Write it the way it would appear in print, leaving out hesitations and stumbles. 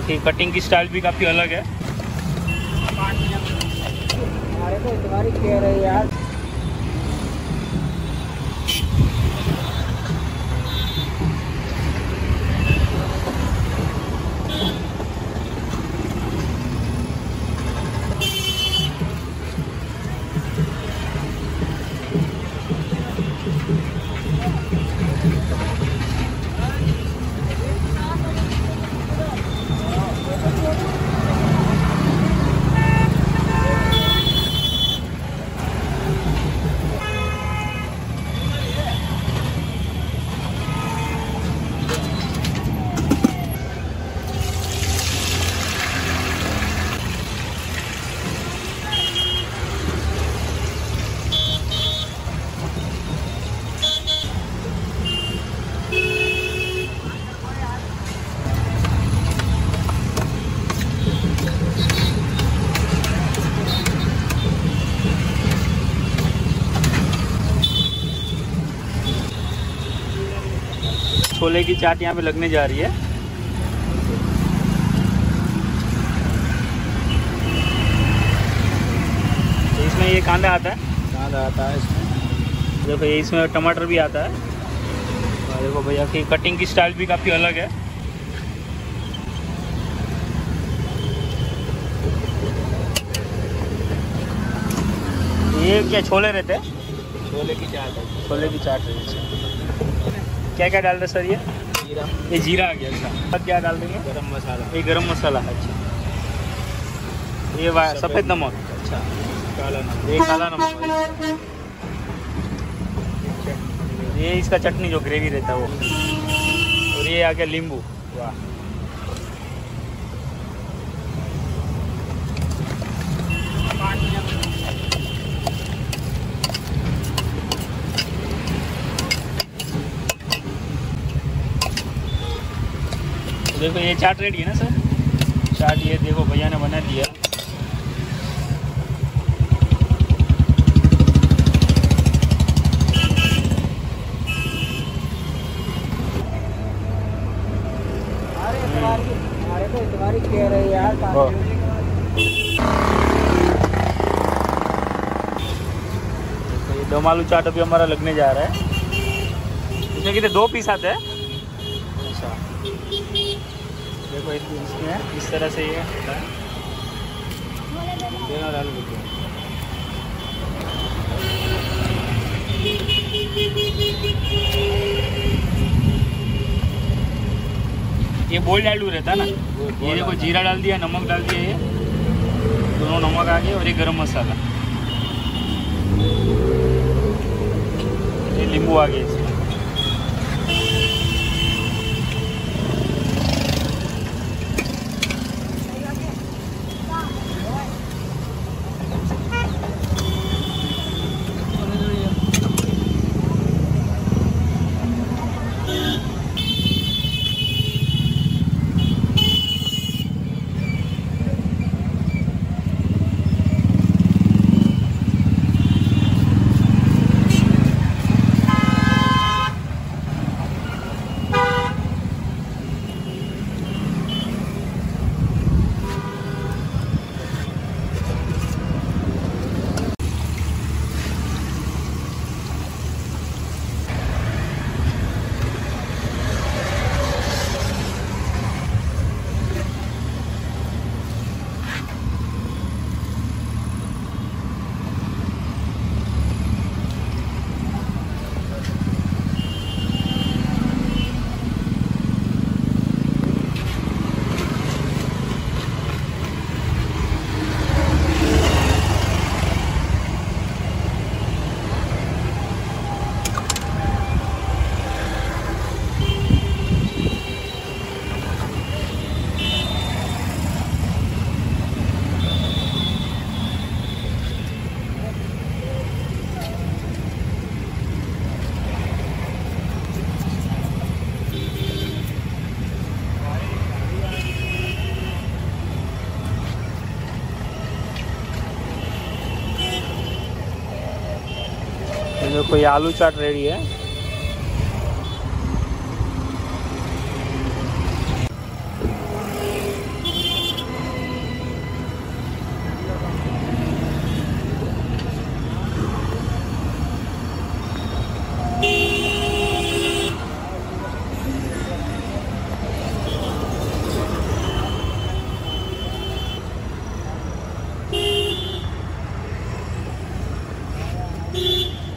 बाकी कटिंग की स्टाइल भी काफ़ी अलग है। हमारे को तुम्हारी कह रही यार। छोले की चाट यहाँ पे लगने जा रही है। तो इसमें ये कांदा आता है, इसमें देखो, ये इसमें टमाटर भी आता है। और देखो भैया की कटिंग की स्टाइल भी काफ़ी अलग है। ये क्या छोले रहते हैं? छोले की चाट है। छोले की चाट रहती है। क्या क्या डाल रहे सर? ये जीरा आ गया। अच्छा, अब क्या डाल देंगे? गरम मसाला। ये गरम मसाला है। अच्छा, ये सफ़ेद नमक। अच्छा, काला नमक। ये काला नमक। ये इसका चटनी जो ग्रेवी रहता है वो। और ये आ गया नींबू। वाह, देखो ये चाट रेडी है ना सर? चाट ये देखो भैया ने बना दिया। हमारे को तुम्हारी कह रही यार। तो ये दम आलू चाट अभी हमारा लगने जा रहा है। इसमें कितने 2 पीस आते हैं? अच्छा, देखो इसमें इस तरह से ये होता है। ये बोल्ड आलू रहता है ना? ये देखो जीरा डाल दिया, नमक डाल दिया, ये दोनों नमक आ गए, और ये गरम मसाला, ये नींबू आ गया इसमें। देखो ये आलू चाट रेडी है। है।